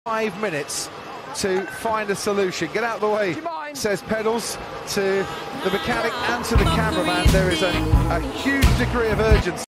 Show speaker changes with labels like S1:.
S1: 5 minutes to find a solution. Get out of the way, says Pedals to the mechanic and to the cameraman. There is a huge degree of urgency.